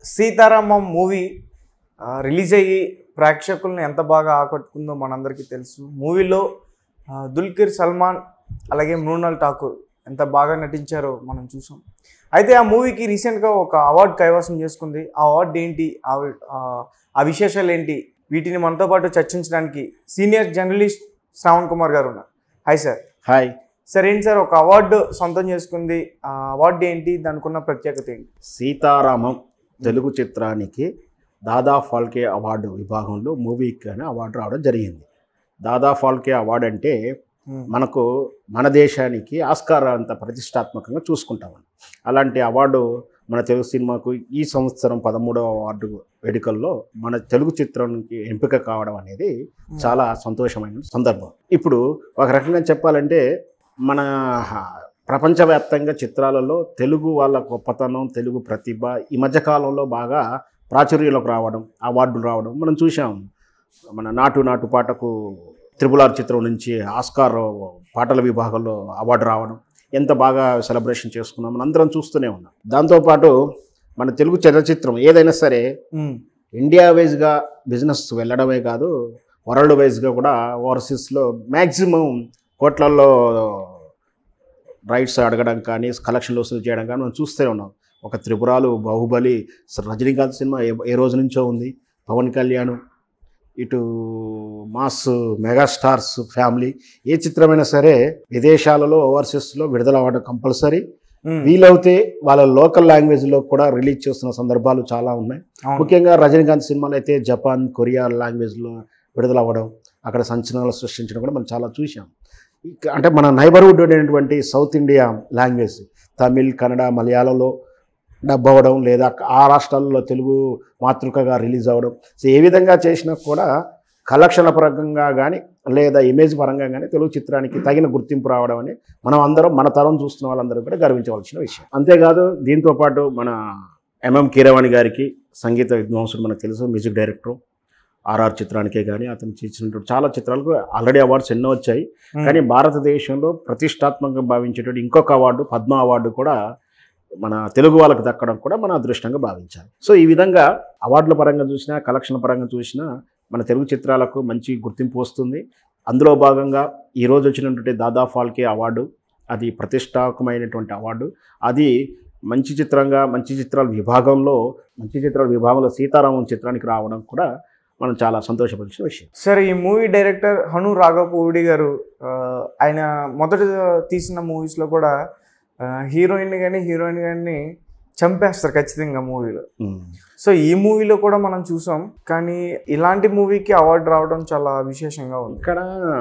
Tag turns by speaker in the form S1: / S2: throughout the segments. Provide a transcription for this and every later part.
S1: Sita Ramam movie release అయ్యి ప్రేక్షకులను ఎంత బాగా ఆకట్టుకుందో మనందరికీ తెలుసు. మూవీలో దుల్కర్ సల్మాన్ అలాగే మృణాల్ ఠాకూర్ ఎంత బాగా నటించారో మనం చూసాం. అయితే ఆ మూవీకి రీసెంట్గా ఒక అవార్డు కైవసం చేసుకుంది. ఆ అవార్డు ఏంటి, ఆ విశేషాలు ఏంటి, వీటిని మనతో పాటు చర్చించడానికి సీనియర్ జర్నలిస్ట్ శ్రావణ్ కుమార్ గారు ఉన్నారు. Hi sir.
S2: Hi
S1: sir. ఏంటి సార్, ఒక అవార్డు సొంతం చేసుకుంది, ఆ అవార్డు ఏంటి, దానికి ఉన్న ప్రత్యేకత ఏంటి?
S2: సీతారామం తెలుగు చిత్రానికి దాదా ఫాల్కే అవార్డు విభాగంలో మూవీకి అని అవార్డు రావడం జరిగింది. దాదా ఫాల్కే అవార్డు అంటే మనకు మన దేశానికి ఆస్కార్ అంత ప్రతిష్టాత్మకంగా చూసుకుంటామని. అలాంటి అవార్డు మన తెలుగు సినిమాకు ఈ సంవత్సరం 13వ అవార్డు వేడుకల్లో మన తెలుగు చిత్రానికి ఎంపిక కావడం అనేది చాలా సంతోషమైన సందర్భం. ఇప్పుడు ఒక రకంగా చెప్పాలంటే మన ప్రపంచవ్యాప్తంగా చిత్రాలలో తెలుగు వాళ్ళ గొప్పతనం, తెలుగు ప్రతిభ ఈ మధ్యకాలంలో బాగా ప్రాచుర్యంలోకి రావడం, అవార్డులు రావడం మనం చూసాం. మన నాటు పాటకు RRR చిత్రం నుంచి ఆస్కార్ పాటల విభాగంలో అవార్డు రావడం, ఎంత బాగా సెలబ్రేషన్ చేసుకున్నాం మనం అందరం చూస్తూనే ఉన్నాం. దాంతోపాటు మన తెలుగు చలనచిత్రం ఏదైనా సరే ఇండియా వైజ్గా బిజినెస్ వెళ్ళడమే కాదు, వరల్డ్ వైజ్గా కూడా ఓవర్సీస్లో మ్యాక్సిమం కోట్లల్లో రైట్స్ అడగడం కానీ, కలెక్షన్లు వసూలు చేయడం కానీ మనం చూస్తూనే ఉన్నాం. ఒక త్రిపురాలు, బాహుబలి, రజనీకాంత్ సినిమా ఏ రోజు నుంచో ఉంది, పవన్ కళ్యాణ్, ఇటు మాస్ మెగాస్టార్స్ ఫ్యామిలీ, ఏ చిత్రమైనా సరే విదేశాలలో ఓవర్సీస్లో విడుదల అవ్వడం కంపల్సరీ. వీలవుతే వాళ్ళ లోకల్ లాంగ్వేజ్లో కూడా రిలీజ్ చేస్తున్న సందర్భాలు చాలా ఉన్నాయి. ముఖ్యంగా రజనీకాంత్ సినిమాలు అయితే జపాన్, కొరియా లాంగ్వేజ్లో విడుదల అవ్వడం, అక్కడ సంచలనాలు సృష్టించడం కూడా మనం చాలా చూసాం. అంటే మన నైబర్హుడ్ అనేటువంటి south India language Tamil, Kannada, మలయాళంలో డబ్ అవ్వడం, లేదా ఆ రాష్ట్రాల్లో తెలుగు మాతృకగా రిలీజ్ అవ్వడం. సో ఏ విధంగా చేసినా కూడా కలెక్షన్ల పరంగా కానీ లేదా ఇమేజ్ పరంగా కానీ తెలుగు చిత్రానికి తగిన గుర్తింపు రావడం అని మనం అందరం, మన తరం చూస్తున్న వాళ్ళందరూ కూడా గర్వించవలసిన విషయం. అంతేకాదు దీంతోపాటు మన ఎంఎం కీరవాణి గారికి, సంగీత విద్వాంసుడు మనకు తెలుసు, మ్యూజిక్ డైరెక్టర్, RR చిత్రానికే కానీ అతను చేసినటువంటి చాలా చిత్రాలకు ఆల్రెడీ అవార్డ్స్ ఎన్నో వచ్చాయి. కానీ భారతదేశంలో ప్రతిష్టాత్మకంగా భావించేటువంటి ఇంకొక అవార్డు, పద్మ అవార్డు కూడా మన తెలుగు వాళ్ళకు దక్కడం కూడా మన అదృష్టంగా భావించాలి. సో ఈ విధంగా అవార్డుల పరంగా చూసినా, కలెక్షన్ పరంగా చూసినా మన తెలుగు చిత్రాలకు మంచి గుర్తింపు వస్తుంది. అందులో భాగంగా ఈరోజు వచ్చినటువంటి దాదా ఫాల్కే అవార్డు, అది ప్రతిష్టాత్మకమైనటువంటి అవార్డు. అది మంచి చిత్రాల విభాగంలో సీతారామం చిత్రానికి రావడం కూడా మనం చాలా సంతోషపరిచిన విషయం.
S1: సార్, ఈ మూవీ డైరెక్టర్ హను రాఘవపూడి గారు, ఆయన మొదట తీసిన మూవీస్లో కూడా హీరోయిన్ కానీ చంపేస్తారు ఖచ్చితంగా మూవీలో. సో ఈ మూవీలో కూడా మనం చూసాం. కానీ ఇలాంటి మూవీకి అవార్డు రావడం చాలా విశేషంగా ఉంది.
S2: ఇక్కడ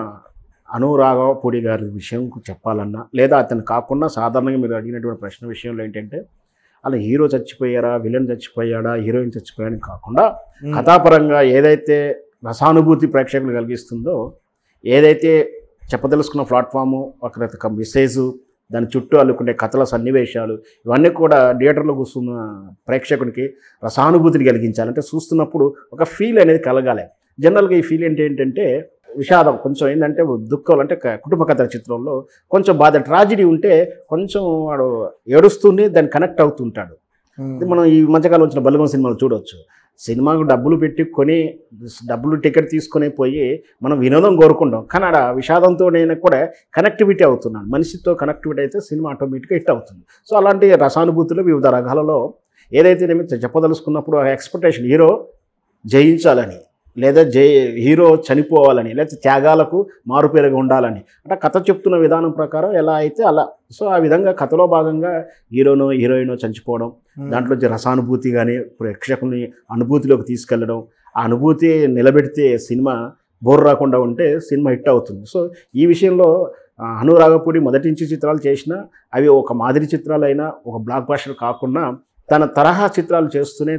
S2: హను రాఘవపూడి గారి విషయం చెప్పాలన్నా, లేదా అతను కాకుండా సాధారణంగా మీరు అడిగినటువంటి ప్రశ్న విషయంలో ఏంటంటే, అలా హీరో చచ్చిపోయారా, విలన్ చచ్చిపోయాడా, హీరోయిన్ చచ్చిపోయాడని కాకుండా కథాపరంగా ఏదైతే రసానుభూతి ప్రేక్షకులు కలిగిస్తుందో, ఏదైతే చెప్పదలుచుకున్న ప్లాట్ఫాము, ఒక మెసేజు, దాని చుట్టూ అల్లుకునే కథల సన్నివేశాలు, ఇవన్నీ కూడా థియేటర్లో కూర్చున్న ప్రేక్షకునికి రసానుభూతిని కలిగించాలంటే చూస్తున్నప్పుడు ఒక ఫీల్ అనేది కలగాలి. జనరల్గా ఈ ఫీల్ ఏంటంటే విషాదం, కొంచెం ఏంటంటే దుఃఖం, అంటే కుటుంబ కథల చిత్రంలో కొంచెం బాధ, ట్రాజిడీ ఉంటే కొంచెం వాడు ఏడుస్తూనే దాన్ని కనెక్ట్ అవుతుంటాడు. మనం ఈ మధ్యకాలం వచ్చిన బలగం సినిమాలు చూడవచ్చు. సినిమాకు డబ్బులు పెట్టి డబ్బులు టికెట్ తీసుకొని పోయి మనం వినోదం కోరుకుంటాం, కానీ ఆడ విషాదంతో నేను కూడా కనెక్టివిటీ అవుతున్నాను. మనిషితో కనెక్టివిటీ అయితే సినిమా ఆటోమేటిక్గా హిట్ అవుతుంది. సో అలాంటి రసానుభూతులు వివిధ రంగాలలో ఏదైతే నేను చెప్పదలుచుకున్నప్పుడు ఆ ఎక్స్పెక్టేషన్, హీరో జయించాలని, లేదా హీరో చనిపోవాలని, లేదా త్యాగాలకు మారుపేరుగా ఉండాలని, అంటే కథ చెప్తున్న విధానం ప్రకారం ఎలా అయితే అలా. సో ఆ విధంగా కథలో భాగంగా హీరోయిన్ చనిపోవడం, దాంట్లో రసానుభూతి కానీ ప్రేక్షకుల్ని అనుభూతిలోకి తీసుకెళ్ళడం, ఆ అనుభూతి నిలబెడితే సినిమా బోర్ రాకుండా ఉంటే సినిమా హిట్ అవుతుంది. సో ఈ విషయంలో హను రాఘవపూడి మొదటి నుంచి చిత్రాలు చేసినా అవి ఒక మాదిరి చిత్రాలైనా, ఒక బ్లాక్ బస్టర్ కాకుండా తన తరహా చిత్రాలు చేస్తూనే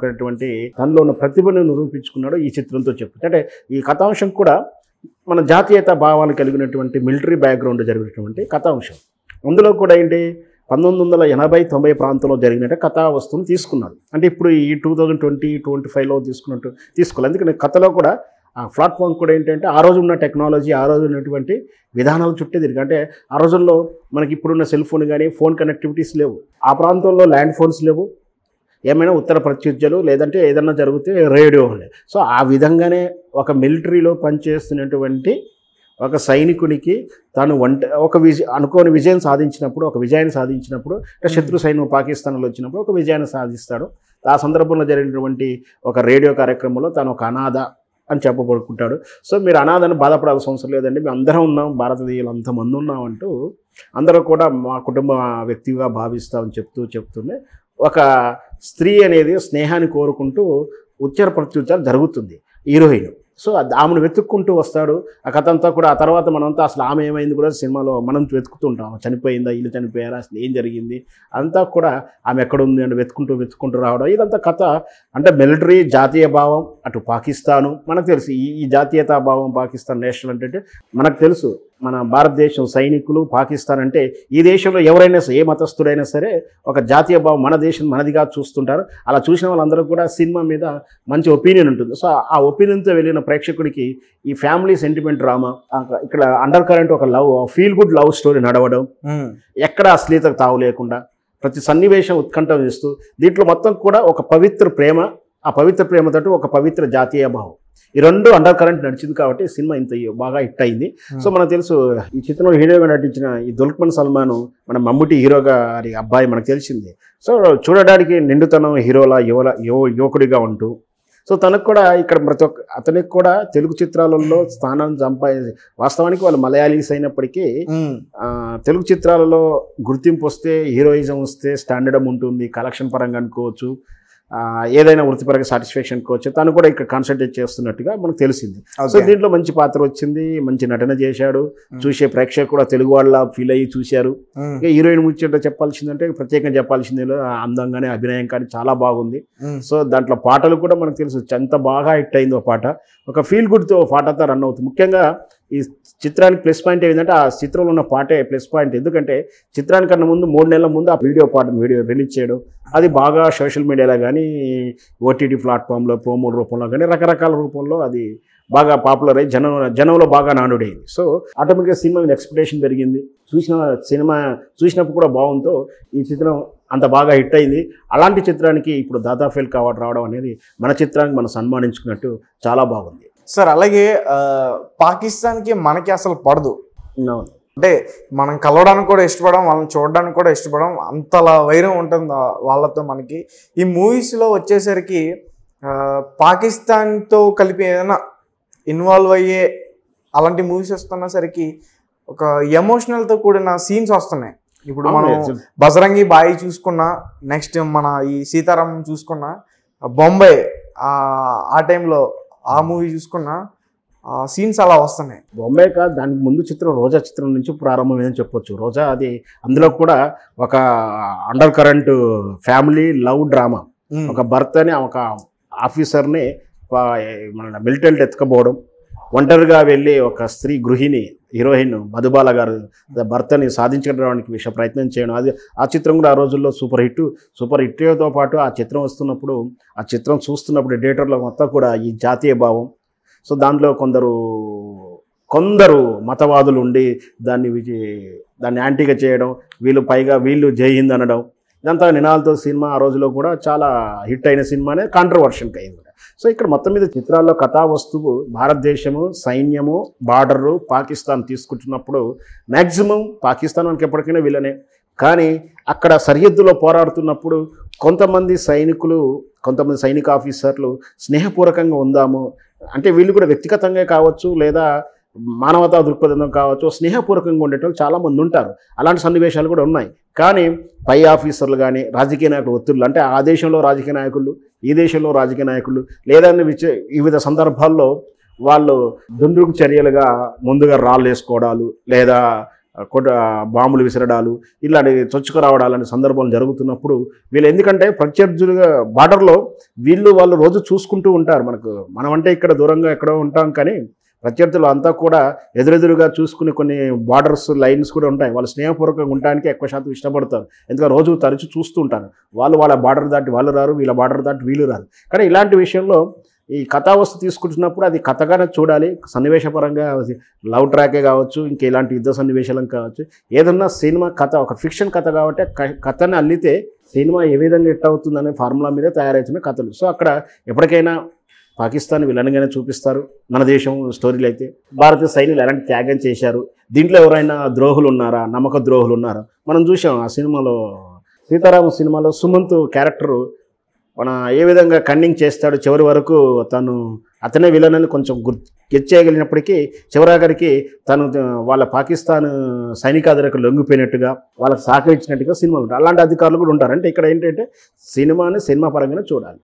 S2: తనలో ఉన్న ప్రతిభను నిరూపించుకున్నాడు ఈ చిత్రంతో చెప్తుంది. అంటే ఈ కథాంశం కూడా మన జాతీయత భావాలు కలిగినటువంటి మిలిటరీ బ్యాక్గ్రౌండ్ జరిగినటువంటి కథాంశం. అందులో కూడా ఏంటి 1980-90 ప్రాంతంలో జరిగినట్టు కథా వస్తువును తీసుకున్నాడు. అంటే ఇప్పుడు ఈ 2020-25లో తీసుకోవాలి. అందుకని కథలో కూడా ఆ ప్లాట్ఫామ్ కూడా ఏంటంటే ఆ రోజు ఉన్న టెక్నాలజీ, ఆ రోజు ఉన్నటువంటి విధానాల చుట్టే తిరిగి, అంటే ఆ రోజుల్లో మనకి ఇప్పుడున్న సెల్ ఫోన్ కానీ ఫోన్ కనెక్టివిటీస్ లేవు, ఆ ప్రాంతంలో ల్యాండ్ ఫోన్స్ లేవు, ఏమైనా ఉత్తర ప్రత్యుజ్యలు లేదంటే ఏదన్నా జరిగితే రేడియో ఉండే. సో ఆ విధంగానే ఒక మిలిటరీలో పనిచేస్తున్నటువంటి ఒక సైనికునికి తాను ఒక అనుకోని విజయం సాధించినప్పుడు, ఒక విజయాన్ని సాధించినప్పుడు, అంటే శత్రు సైన్యం పాకిస్తాన్లో వచ్చినప్పుడు ఒక విజయాన్ని సాధిస్తాడు. ఆ సందర్భంలో జరిగినటువంటి ఒక రేడియో కార్యక్రమంలో తాను ఒక అనాథ అని చెప్పబడుకుంటాడు. సో మీరు అనాథని బాధపడాల్సిన అవసరం లేదండి, మేము అందరం ఉన్నాం, భారతీయులు అంతమంది ఉన్నాం అంటూ అందరూ కూడా మా కుటుంబ వ్యక్తిగా భావిస్తామని చెప్తూనే ఒక స్త్రీ అనేది స్నేహాన్ని కోరుకుంటూ ఉచ్చర ప్రత్యుచ్చారు జరుగుతుంది హీరోయిన్. సో ఆమెను వెతుక్కుంటూ వస్తాడు. ఆ కథ అంతా కూడా ఆ తర్వాత మనంతా అసలు ఆమె ఏమైంది కూడా సినిమాలో మనం వెతుకుతుంటాం. చనిపోయిందా, ఇల్లు చనిపోయారా, అసలు ఏం జరిగింది అంతా కూడా ఆమె ఎక్కడుంది అని వెతుక్కుంటూ రావడం. ఇదంతా కథ అంటే మిలిటరీ జాతీయ భావం, అటు పాకిస్తాను మనకు తెలుసు. ఈ జాతీయతా భావం పాకిస్తాన్ నేషనల్ అంటే మనకు తెలుసు. మన భారతదేశం సైనికులు, పాకిస్తాన్ అంటే ఈ దేశంలో ఎవరైనా సరే, ఏ మతస్థుడైనా సరే ఒక జాతీయ భావం మన దేశం మనదిగా చూస్తుంటారు. అలా చూసిన వాళ్ళందరూ కూడా సినిమా మీద మంచి ఒపీనియన్ ఉంటుంది. సో ఆ ఒపీనియన్తో వెళ్ళిన ప్రేక్షకుడికి ఈ ఫ్యామిలీ సెంటిమెంట్ డ్రామా, ఇక్కడ అండర్ కరెంట్ ఒక ఫీల్ గుడ్ లవ్ స్టోరీ నడవడం, ఎక్కడ అశ్లీతకు తావు లేకుండా ప్రతి సన్నివేశం ఉత్కంఠం ఇస్తూ దీంట్లో మొత్తం కూడా ఒక పవిత్ర ప్రేమ, ఆ పవిత్ర ప్రేమతో ఒక పవిత్ర జాతీయ భావం, ఈ రెండు అండర్ కరెంట్ నడిచింది కాబట్టి సినిమా ఇంత బాగా హిట్ అయింది. సో మనకు తెలుసు ఈ చిత్రంలో హీరోగా నటించిన ఈ దుల్కర్ సల్మాన్ మన మమ్ముటి హీరోగా అబ్బాయి మనకు తెలిసింది. సో చూడడానికి నిండుతనం హీరోలా యువకుడిగా ఉంటూ, సో తనకు కూడా ఇక్కడ అతనికి కూడా తెలుగు చిత్రాలలో స్థానాన్ని సంపాదించి, వాస్తవానికి వాళ్ళు మలయాళీస్ అయినప్పటికీ తెలుగు చిత్రాలలో గుర్తింపు వస్తే, హీరోయిజం వస్తే స్టాండర్డ్ ఉంటుంది, కలెక్షన్ పరంగా అనుకోవచ్చు, ఏదైనా వృత్తిపరంగా సాటిస్ఫాక్షన్ కోవచ్చు, తను కూడా ఇక్కడ కాన్సన్ట్రేట్ చేస్తున్నట్టుగా మనకు తెలిసింది. సో దీంట్లో మంచి పాత్ర వచ్చింది, మంచి నటన చేశాడు. చూసే ప్రేక్షకులు కూడా తెలుగు వాళ్ళ ఫీల్ అయ్యి చూశారు. ఇక హీరోయిన్ ముచ్చట చెప్పాల్సిందంటే ప్రత్యేకంగా చెప్పాల్సింది అందంగానే అభినయం కానీ చాలా బాగుంది. సో దాంట్లో పాటలు కూడా మనకు తెలుసు ఎంత బాగా హిట్ అయిందో పాట, ఒక ఫీల్ గుడ్తో పాటతో రన్ అవుతుంది. ముఖ్యంగా ఈ చిత్రానికి ప్లస్ పాయింట్ ఏంటంటే ఆ చిత్రంలో ఉన్న పాటే ప్లస్ పాయింట్. ఎందుకంటే చిత్రానికన్నా ముందు 3 నెలల ముందు ఆ వీడియో రిలీజ్ చేయడం, అది బాగా సోషల్ మీడియాలో కానీ ఓటీటీ ప్లాట్ఫామ్లో ప్రోమోల రూపంలో కానీ రకరకాల రూపంలో అది బాగా పాపులర్ అయ్యి జనంలో బాగా నానుడైంది. సో ఆటోమేటిక్గా సినిమా మీద ఎక్స్పెక్టేషన్ పెరిగింది. సినిమా చూసినప్పుడు కూడా బాగుందో ఈ చిత్రం అంత బాగా హిట్ అయింది. అలాంటి చిత్రానికి ఇప్పుడు దాదాఫెల్ అవార్డు రావడం అనేది మన చిత్రానికి మనం సన్మానించుకున్నట్టు చాలా బాగుంది
S1: సార్. అలాగే పాకిస్తాన్కి మనకి అసలు పడదు, అంటే మనం కలవడానికి కూడా ఇష్టపడం, వాళ్ళని చూడడానికి కూడా ఇష్టపడం, అంతలా వైరం ఉంటుంది వాళ్ళతో మనకి. ఈ మూవీస్లో వచ్చేసరికి పాకిస్తాన్తో కలిపి ఏదైనా ఇన్వాల్వ్ అయ్యే అలాంటి మూవీస్ వస్తున్నసరికి ఒక ఎమోషనల్తో కూడిన సీన్స్ వస్తున్నాయి. ఇప్పుడు మనం బజరంగి బాయి చూసుకున్నా, నెక్స్ట్ మన ఈ సీతారామం చూసుకున్నా, బొంబాయి ఆ టైంలో ఆ మూవీ చూసుకున్నా సీన్స్ అలా వస్తున్నాయి.
S2: బొంబాయి కాదు, దానికి ముందు చిత్రం రోజా చిత్రం నుంచి ప్రారంభమైందని చెప్పొచ్చు. రోజా అది అందులో కూడా ఒక under current family love drama, ఒక భర్తని ఒక ఆఫీసర్ని మన మిలిటరీలో ఎత్తుకపోవడం, ఒంటరిగా వెళ్ళి ఒక స్త్రీ గృహిణి హీరోయిన్ మధుబాల గారు భర్తని సాధించడానికి విషయ ప్రయత్నం చేయడం, అది ఆ చిత్రం కూడా ఆ రోజుల్లో సూపర్ హిట్తో పాటు ఆ చిత్రం వస్తున్నప్పుడు, ఆ చిత్రం చూస్తున్నప్పుడు థియేటర్లో మొత్తం కూడా ఈ జాతీయ భావం. సో దాంట్లో కొందరు మతవాదులు ఉండి దాన్ని యాంటీగా చేయడం, వీళ్ళు జై హింద్ అనడం, ఇదంతా నినాలతో సినిమా ఆ రోజులో కూడా చాలా హిట్ అయిన సినిమానే కాంట్రవర్షన్కి అయింది. సో ఇక్కడ మొత్తం మీద చిత్రాల్లో కథా వస్తువు భారతదేశము, సైన్యము, బార్డరు, పాకిస్తాన్ తీసుకుంటున్నప్పుడు మ్యాక్సిమం పాకిస్తాన్ మనకి ఎప్పటికైనా విలనే. కానీ అక్కడ సరిహద్దులో పోరాడుతున్నప్పుడు కొంతమంది సైనిక ఆఫీసర్లు స్నేహపూర్వకంగా ఉందాము అంటే, వీళ్ళు కూడా వ్యక్తిగతంగా కావచ్చు లేదా మానవతా దృక్పథం కావచ్చు, స్నేహపూర్వకంగా ఉండేటోళ్ళు చాలామంది ఉంటారు. అలాంటి సన్నివేశాలు కూడా ఉన్నాయి. కానీ పై ఆఫీసర్లు కానీ రాజకీయ నాయకులు ఒత్తిళ్ళు, అంటే ఆ దేశంలో రాజకీయ నాయకులు, ఈ దేశంలో రాజకీయ నాయకులు లేదా వివిధ సందర్భాల్లో వాళ్ళు దుందుడుకు చర్యలుగా ముందుగా రాళ్ళు వేసుకోవడాలు లేదా బాంబులు విసరడాలు, ఇలాంటి చొచ్చుకు రావడాలని సందర్భాలు జరుగుతున్నప్పుడు వీళ్ళు ఎందుకంటే ప్రత్యర్థులుగా బార్డర్లో వాళ్ళు రోజు చూసుకుంటూ ఉంటారు. మనం అంటే ఇక్కడ దూరంగా ఎక్కడో ఉంటాం, కానీ ప్రత్యర్థులు అంతా కూడా ఎదురెదురుగా చూసుకుని కొన్ని బార్డర్స్ లైన్స్ కూడా ఉంటాయి. వాళ్ళు స్నేహపూర్వకంగా ఉండడానికి ఎక్కువ శాతం ఇష్టపడతారు. ఎందుకంటే రోజు తరచు చూస్తూ ఉంటారు. వాళ్ళ బార్డర్ దాటి వాళ్ళు రారు, వీళ్ళ బార్డర్ దాటి వీళ్ళు రారు. కానీ ఇలాంటి విషయంలో ఈ కథావస్తు తీసుకుంటున్నప్పుడు అది కథగానే చూడాలి. సన్నివేశపరంగా లవ్ ట్రాకే కావచ్చు, ఇంకా ఇలాంటి యుద్ధ సన్నివేశాలను కావచ్చు, ఏదన్నా సినిమా కథ ఒక ఫిక్షన్ కథ కాబట్టి కథని అల్లితే సినిమా ఏ విధంగా హిట్ అవుతుందనే ఫార్ములా మీదే తయారవుతున్న కథలు. సో అక్కడ ఎప్పటికైనా పాకిస్తాన్ విలన్గానే చూపిస్తారు. మన దేశం స్టోరీలు అయితే భారతీయ సైన్యులు ఎలాంటి త్యాగం చేశారు, దీంట్లో ఎవరైనా ద్రోహులు ఉన్నారా, నమ్మక ద్రోహులు ఉన్నారా మనం చూసాం. ఆ సినిమాలో సీతారామం సినిమాలో సుమంత్ క్యారెక్టరు మన ఏ విధంగా కన్నింగ్ చేస్తాడు, చివరి వరకు అతనే విలన్ అని కొంచెం గెచ్చేయగలిగినప్పటికీ చివరాఖరికి తను వాళ్ళ పాకిస్తాన్ సైనికాధికారులకు లొంగిపోయినట్టుగా వాళ్ళకి సహకరించినట్టుగా సినిమాలు ఉంటాయి. అలాంటి అధికారులు కూడా ఉంటారు. అంటే ఇక్కడ ఏంటంటే సినిమాని సినిమా పరంగానే చూడాలి.